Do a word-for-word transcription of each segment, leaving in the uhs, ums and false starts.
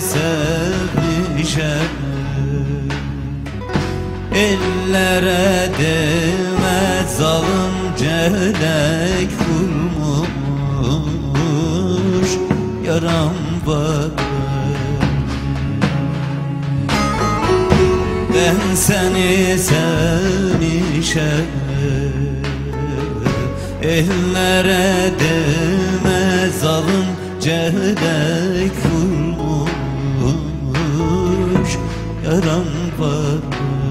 sevmişem, ellere değme zalim celek vurmuş yaram var. Ben seni sevmişem, ellere değme zalim celek vurmuş yaram var.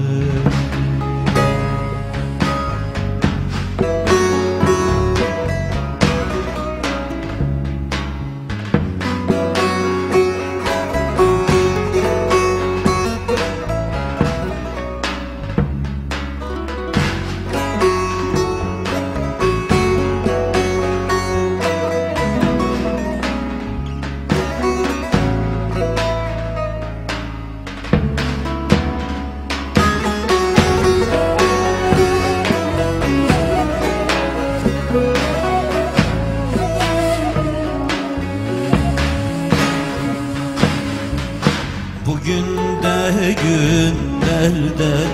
Bugün de günlerden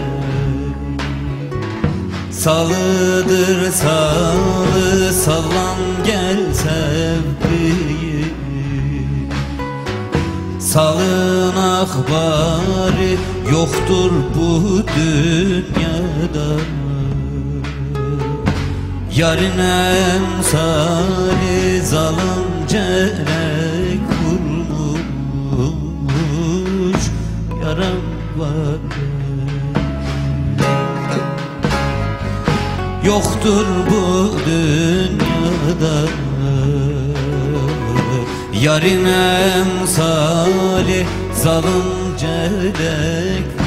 salıdır salı, sallan gel sevdiğim. Salın akbari yoktur bu dünyada, yarın emsali zalim celek vurmuş yaram var. Yoktur bu dünyada yarın emsali zalim celek